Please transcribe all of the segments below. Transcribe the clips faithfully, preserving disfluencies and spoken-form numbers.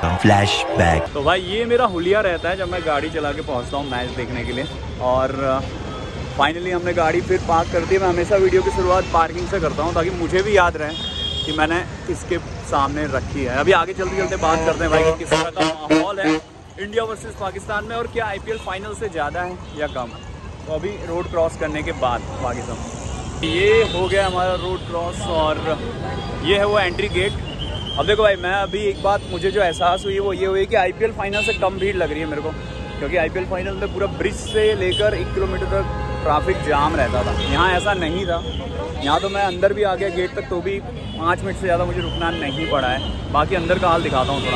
Flashback. तो भाई ये मेरा हुलिया रहता है जब मैं गाड़ी चला के पहुँचता हूँ मैच देखने के लिए। और फाइनली हमने गाड़ी फिर पार्क कर दी। मैं हमेशा वीडियो की शुरुआत पार्किंग से करता हूँ ताकि मुझे भी याद रहे कि मैंने किसके सामने रखी है। अभी आगे चलते चलते बात करते हैं भाई कि किस तरह का माहौल है इंडिया वर्सेस पाकिस्तान में, और क्या आईपीएल फाइनल से ज़्यादा है या कम। तो अभी रोड क्रॉस करने के बाद पाकिस्तान ये हो गया हमारा रोड क्रॉस, और ये है वो एंट्री गेट। अब देखो भाई, मैं अभी एक बात मुझे जो एहसास हुई वो ये हुई कि आईपीएल फाइनल से कम भीड़ लग रही है मेरे को, क्योंकि आईपीएल फाइनल में पूरा ब्रिज से लेकर एक किलोमीटर तक ट्रैफिक जाम रहता था। यहाँ ऐसा नहीं था। यहाँ तो मैं अंदर भी आ गया गेट तक, तो भी पाँच मिनट से ज़्यादा मुझे रुकना नहीं पड़ा है। बाकी अंदर का हाल दिखाता हूँ थोड़ा।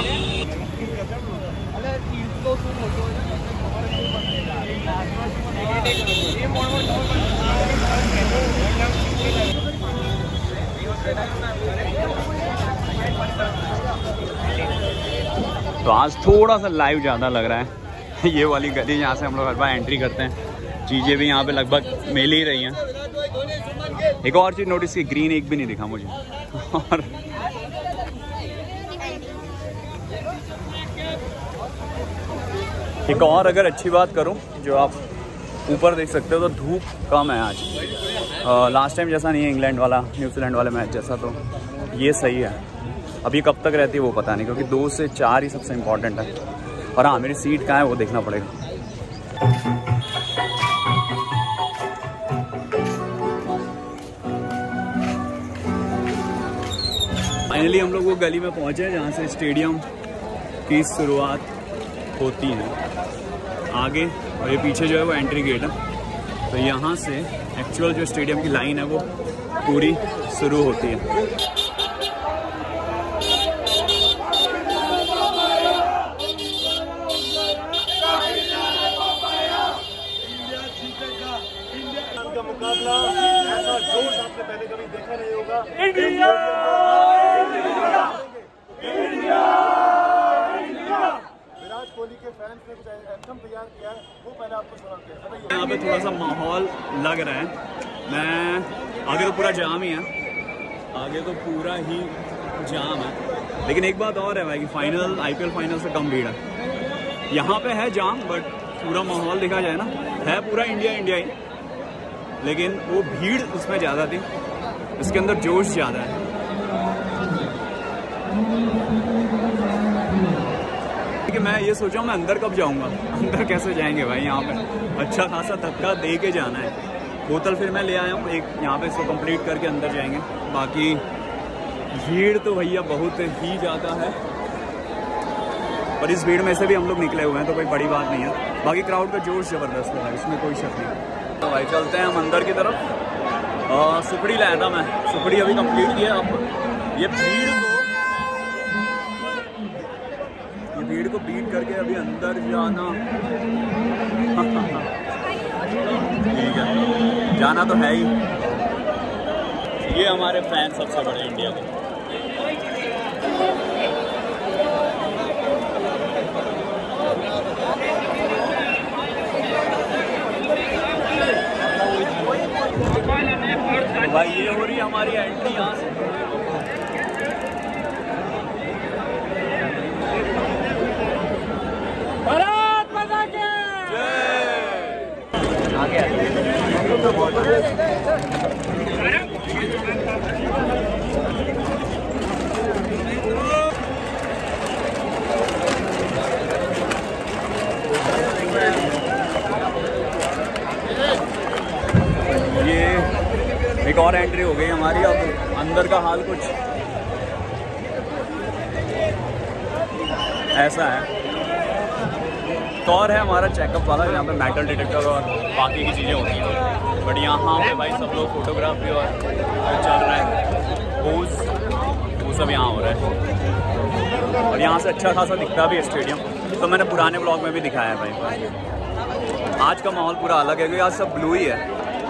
तो आज थोड़ा सा लाइव ज़्यादा लग रहा है। ये वाली गली यहाँ से हम लोग हर बार एंट्री करते हैं। चीज़ें भी यहाँ पे लगभग मिल ही रही हैं। एक और चीज़ नोटिस की, ग्रीन एक भी नहीं दिखा मुझे। और एक और अगर अच्छी बात करूं, जो आप ऊपर देख सकते हो तो धूप कम है आज। आ, लास्ट टाइम जैसा नहीं है इंग्लैंड वाला न्यूजीलैंड वाले मैच जैसा, तो ये सही है। अब ये कब तक रहती है वो पता नहीं, क्योंकि दो से चार ही सबसे इम्पोर्टेंट है। और हाँ, मेरी सीट कहाँ है वो देखना पड़ेगा। फाइनली हम लोग वो गली में पहुँचे जहाँ से स्टेडियम की शुरुआत होती है आगे, और ये पीछे जो है वो एंट्री गेट है। तो यहाँ से एक्चुअल जो स्टेडियम की लाइन है वो पूरी शुरू होती है। का मुकाबला ऐसा जोश आपने पहले कभी देखा नहीं होगा। इंडिया विराट कोहली के फैंस ने कुछ एंथम तैयार किया है, वो पहले आपको सुनाते हैं। यहाँ पे थोड़ा सा माहौल लग रहा है। मैं आगे तो पूरा जाम ही है, आगे तो पूरा ही जाम है। लेकिन एक बात और है भाई कि फाइनल आईपीएल फाइनल से कम भीड़ है। यहाँ पे है जाम, बट पूरा माहौल देखा जाए ना, है पूरा इंडिया इंडिया ही, लेकिन वो भीड़ उसमें ज़्यादा थी, इसके अंदर जोश ज़्यादा है। कि मैं ये सोचा मैं अंदर कब जाऊंगा, अंदर कैसे जाएंगे भाई। यहाँ पे अच्छा खासा धक्का दे के जाना है। बोतल फिर मैं ले आया हूँ एक, यहाँ पे इसको कंप्लीट करके अंदर जाएंगे। बाकी भीड़ तो भैया बहुत ही ज़्यादा है, और इस भीड़ में से भी हम लोग निकले हुए हैं, तो कोई बड़ी बात नहीं है। बाकी क्राउड का जोश ज़बरदस्त है, इसमें कोई शक नहीं। तो भाई चलते हैं हम अंदर की तरफ। आ, सुखड़ी लाया था मैं, सुखड़ी अभी कंप्लीट किया। अब ये भीड़ को ये भीड़ को बीट करके अभी अंदर जाना ठीक है, जाना तो है ही। ये हमारे फैन सबसे बड़े इंडिया के। भाई ये हो रही है हमारी एंट्री यहाँ से। भारत माता की जय। आगे ये एक और एंट्री हो गई हमारी। अब अंदर का हाल कुछ ऐसा है। तो और है हमारा चेकअप वाला, जहाँ पे मेटल डिटेक्टर और बाकी की चीज़ें होती हैं। बट यहाँ पे भाई सब लोग फोटोग्राफी और चल रहा है, पोज वो सब यहाँ हो रहा है। और यहाँ से अच्छा खासा दिखता भी है स्टेडियम। तो मैंने पुराने ब्लॉग में भी दिखाया है भाई। आज का माहौल पूरा अलग है, क्योंकि आज सब ब्लू ही है।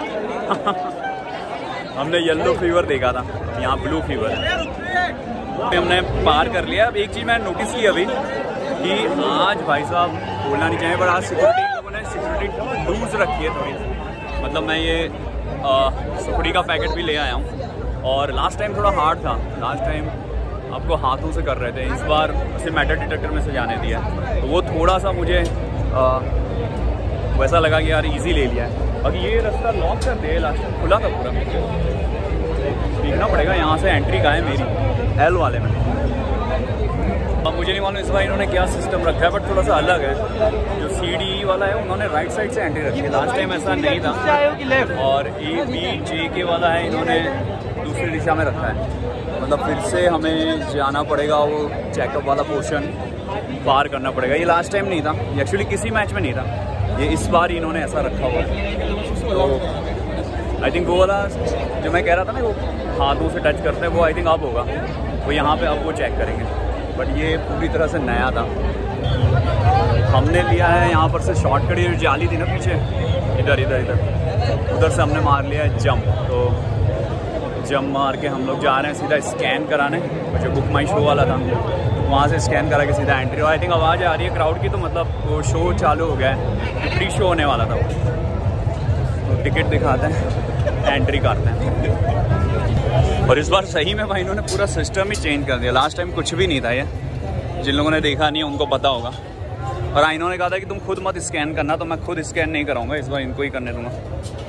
हमने येलो फीवर देखा था, यहाँ ब्लू फीवर है। हमने पार कर लिया। अब एक चीज़ मैंने नोटिस की अभी कि आज भाई साहब बोलना नहीं चाहिए, पर आज सिक्योरिटी लोगों ने सिक्योरिटी लूज रखी है थोड़ी। मतलब मैं ये सुखड़ी का पैकेट भी ले आया हूँ, और लास्ट टाइम थोड़ा हार्ड था। लास्ट टाइम आपको हाथों से कर रहे थे, इस बार उसे मेटल डिटेक्टर में से जाने दिया, तो वो थोड़ा सा मुझे आ, वैसा लगा कि यार इजी ले लिया है। बाकी ये रास्ता लॉक कर दिया, लास्ट टाइम खुला था पूरा, देखना पड़ेगा यहाँ से एंट्री कहाँ है मेरी, एल वाले में। अब मुझे नहीं मालूम इस बार इन्होंने क्या सिस्टम रखा है, बट थोड़ा सा अलग है। जो सी डी वाला है उन्होंने राइट साइड से एंट्री रखी है, लास्ट टाइम ऐसा नहीं था। और ए बी जे के वाला है इन्होंने दूसरी दिशा में रखा है, मतलब फिर से हमें जाना पड़ेगा, वो चेकअप वाला पोर्शन पार करना पड़ेगा। ये लास्ट टाइम नहीं था, एक्चुअली किसी मैच में नहीं था, ये इस बार इन्होंने ऐसा रखा हुआ है। तो आई थिंक वो वाला जो मैं कह रहा था ना, वो हाथों से टच करते हैं, वो आई थिंक अब होगा, वो यहाँ पे अब वो चेक करेंगे। बट ये पूरी तरह से नया था, हमने लिया है यहाँ पर से शॉर्टकट, ये जाली थी ना पीछे, इधर इधर इधर उधर से हमने मार लिया है जंप। तो जंप मार के हम लोग जा रहे हैं सीधा स्कैन कराने, जो बुक माई शो वाला था वहाँ से स्कैन करा के सीधा एंट्री। और आई थिंक आवाज़ आ रही है क्राउड की, तो मतलब वो शो चालू हो गया है, प्री शो होने वाला था वो। तो टिकट दिखाते हैं, एंट्री करते हैं। और इस बार सही में भाई इन्होंने पूरा सिस्टम ही चेंज कर दिया, लास्ट टाइम कुछ भी नहीं था ये, जिन लोगों ने देखा नहीं है उनको पता होगा। और हाँ, इन्होंने कहा था कि तुम खुद मत स्कैन करना, तो मैं खुद स्कैन नहीं कराऊंगा, इस बार इनको ही करने दूंगा।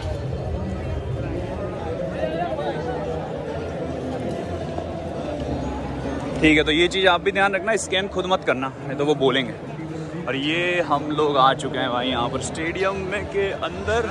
ठीक है, तो ये चीज़ आप भी ध्यान रखना, स्कैन खुद मत करना, नहीं तो वो बोलेंगे। और ये हम लोग आ चुके हैं भाई यहाँ पर स्टेडियम में के अंदर।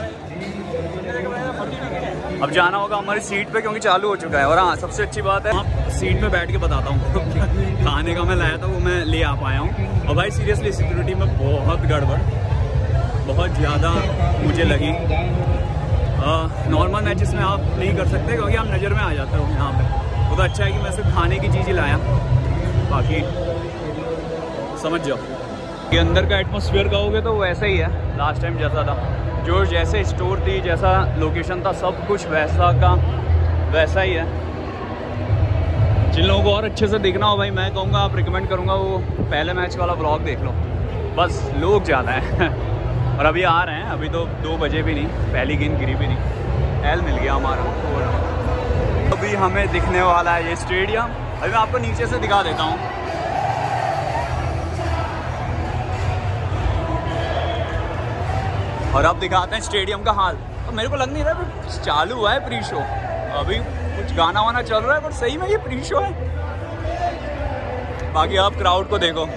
अब जाना होगा हमारी सीट पे, क्योंकि चालू हो चुका है। और हाँ, सबसे अच्छी बात है, हाँ, सीट पे बैठ के बताता हूँ खाने का मैं लाया था वो मैं ले आ पाया हूँ। और भाई सीरियसली सिक्योरिटी में बहुत गड़बड़, बहुत ज़्यादा मुझे लगी। नॉर्मल मैचेस में आप नहीं कर सकते, क्योंकि आप नज़र में आ जाते हो यहाँ पे। वो तो अच्छा है कि मैं सिर्फ खाने की चीज़ ही लाया, बाकी समझ जाओ। ये अंदर का एटमॉस्फेयर कहोगे तो वैसा ही है लास्ट टाइम जैसा था, जो जैसे स्टोर थी, जैसा लोकेशन था, सब कुछ वैसा का वैसा ही है। जिन लोगों को और अच्छे से देखना हो भाई, मैं कहूँगा आप रिकमेंड करूँगा वो पहले मैच वाला ब्लॉग देख लो, बस लोग ज़्यादा हैं। और अभी आ रहे हैं, अभी तो दो बजे भी नहीं, पहली गेंद गिरी भी नहीं, एल मिल गया हमारा। अभी हमें दिखने वाला है ये स्टेडियम, अभी मैं आपको नीचे से दिखा देता हूँ। और अब दिखाते हैं स्टेडियम का हाल। तो मेरे को लग नहीं रहा है चालू हुआ है प्री शो, अभी कुछ गाना वाना चल रहा है, पर सही में ये प्री शो है। बाकी आप क्राउड को देखो,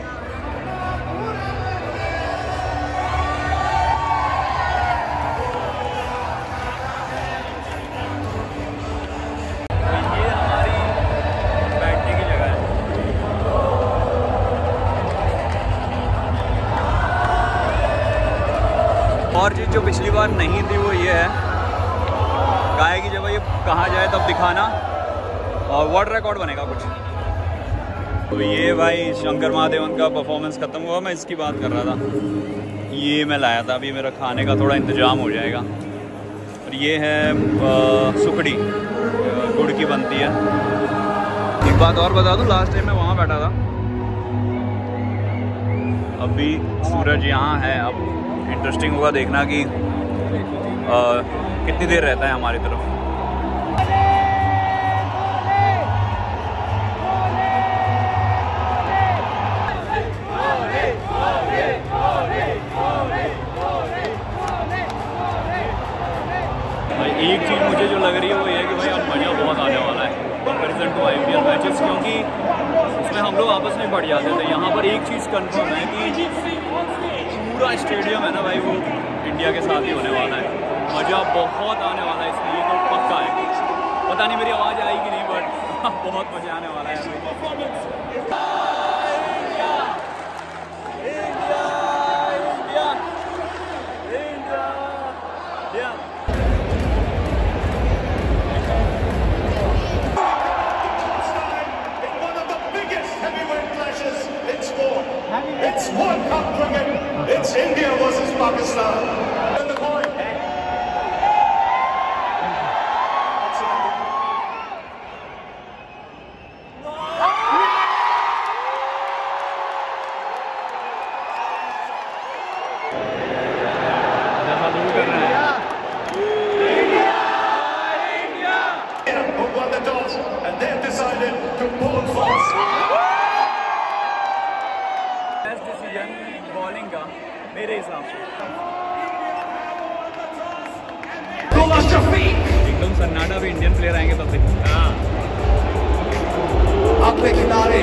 और चीज़ जो पिछली बार नहीं थी वो ये है, कहा है कि जब ये कहा जाए तब दिखाना, और वर्ल्ड रिकॉर्ड बनेगा कुछ। तो ये भाई शंकर महादेवन का परफॉर्मेंस ख़त्म हुआ, मैं इसकी बात कर रहा था। ये मैं लाया था, अभी मेरा खाने का थोड़ा इंतज़ाम हो जाएगा। और ये है आ, सुखड़ी, गुड़ की बनती है। एक बात और बता दूँ, लास्ट टाइम मैं वहाँ बैठा था, अभी सूरज यहाँ है। अब इंटरेस्टिंग होगा देखना कि आ, कितनी देर रहता है हमारी तरफ। भाई एक चीज़ मुझे जो लग रही है वो ये है कि भाई अब मज़ा बहुत आने वाला है comparison to I P L matches, क्योंकि उसमें हम लोग आपस में बढ़ जाते थे। यहाँ पर एक चीज़ कंफर्म है कि पूरा स्टेडियम है ना भाई, वो इंडिया के साथ ही होने वाला है। मज़ा बहुत आने वाला है इसमें, ये तो पक्का है। पता नहीं मेरी आवाज़ आएगी नहीं, बट बहुत मज़ा आने वाला है। It's World Cup cricket. It's India versus Pakistan. And the point. Who won the toss? And they've decided best decision bowling का मेरे हिसाब से। एकदम सन्नाटा भी इंडियन प्लेयर आएंगे तब तक। हाँ अपने किनारे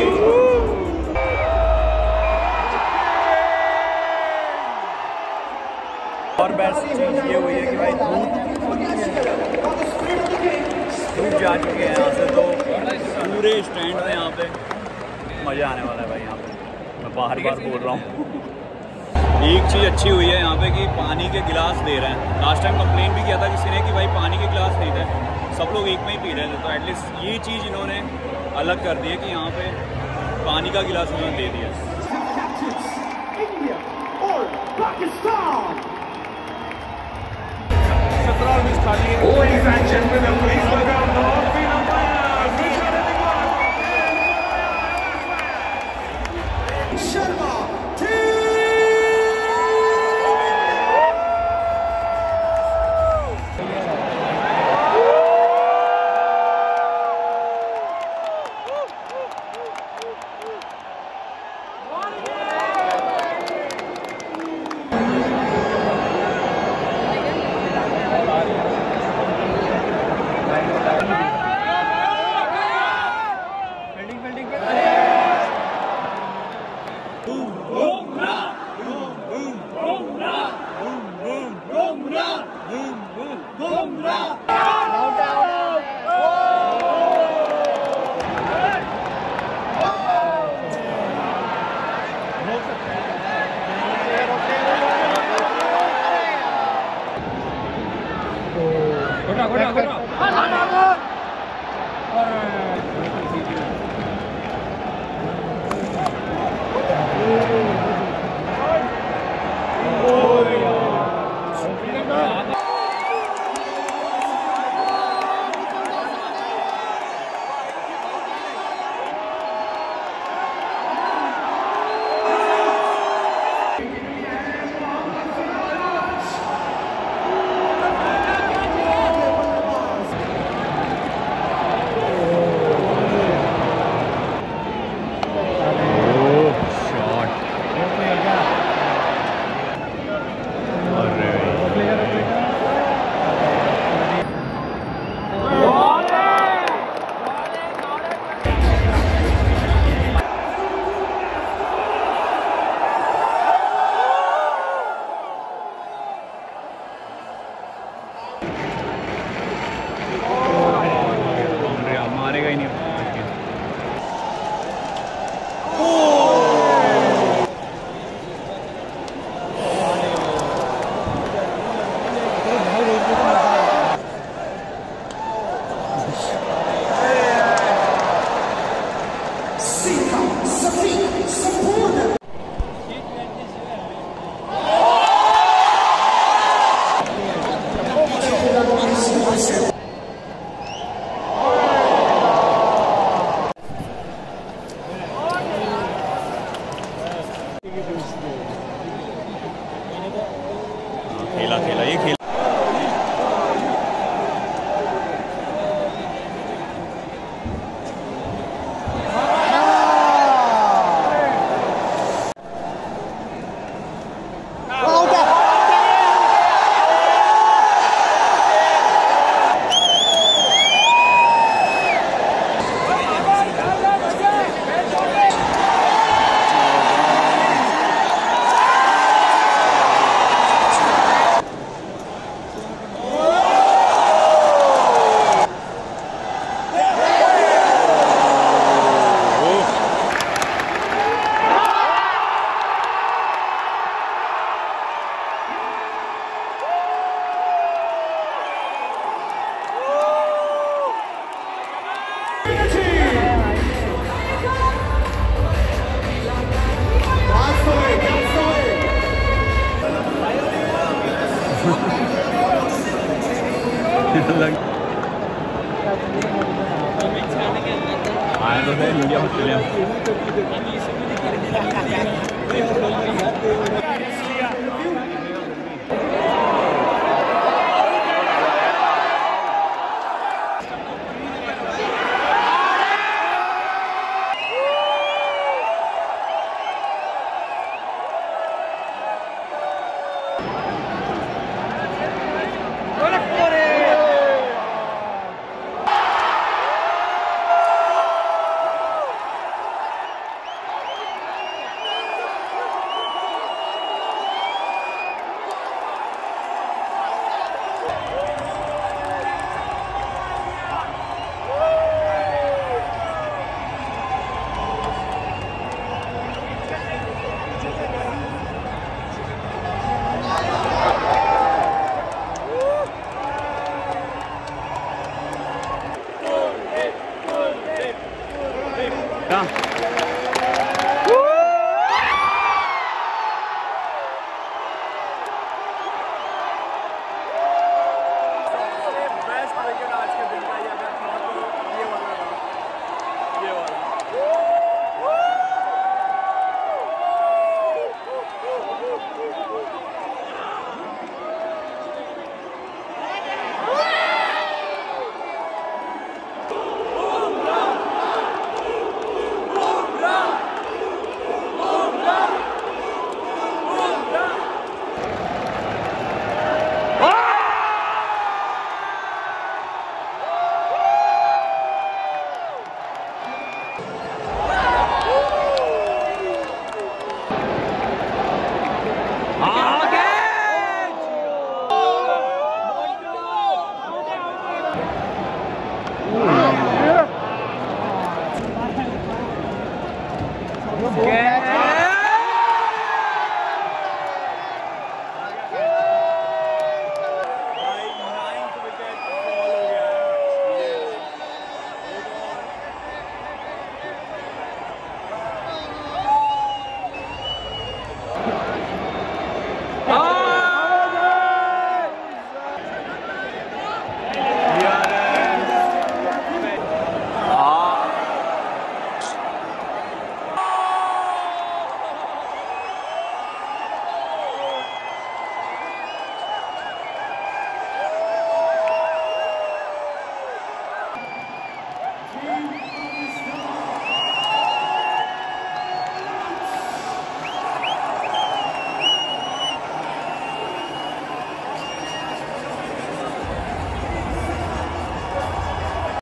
और बेस्ट चीज़ ये हुई है कि भाई धूप धूप जा चुके हैं यहाँ से, तो पूरे स्टैंड में यहाँ पे मज़ा आने वाला है भाई। यहाँ पे मैं बाहर बार बोल रहा हूँ। एक चीज़ अच्छी हुई है यहाँ पे कि पानी के गिलास दे रहे हैं। लास्ट टाइम कंप्लेन भी किया था किसी ने कि भाई पानी के गिलास नहीं थे, सब लोग एक में ही पी रहे थे। तो एटलीस्ट ये चीज़ इन्होंने अलग कर दी है कि यहाँ पे पानी का गिलास उन्होंने दे दिया। Ladies and gentlemen, please welcome the North-East umpires, Vishal Sharma खेला खेला ये खेला आए तो है इंडिया ऑस्ट्रेलिया टाटा।